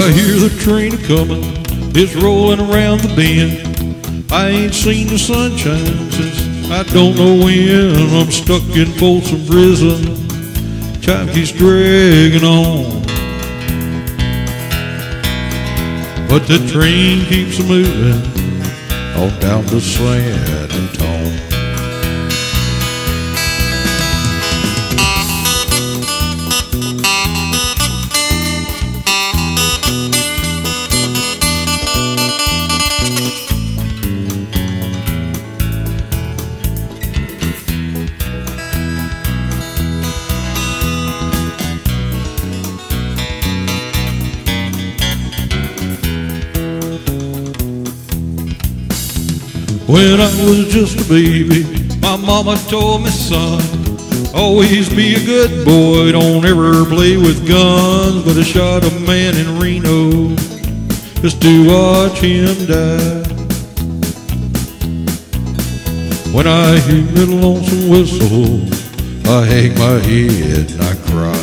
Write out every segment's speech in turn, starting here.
I hear the train a-comin', it's rolling around the bend. I ain't seen the sunshine since I don't know when. I'm stuck in Folsom Prison, time keeps dragging on, but the train keeps moving on down to San Antone. When I was just a baby, my mama told me, son, always be a good boy, don't ever play with guns. But I shot a man in Reno just to watch him die. When I hear that lonesome whistle, I hang my head and I cry.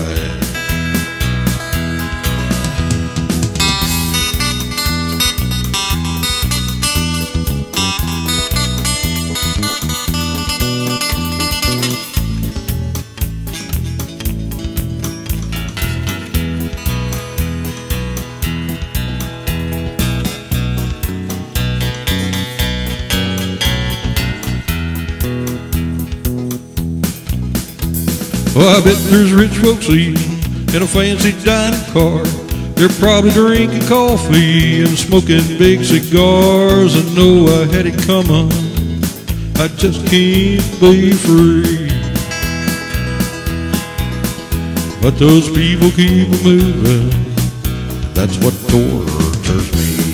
Well, I bet there's rich folks eating in a fancy dining car. They're probably drinking coffee and smoking big cigars. I know I had it coming, I just can't be free. But those people keep moving, that's what tortures me.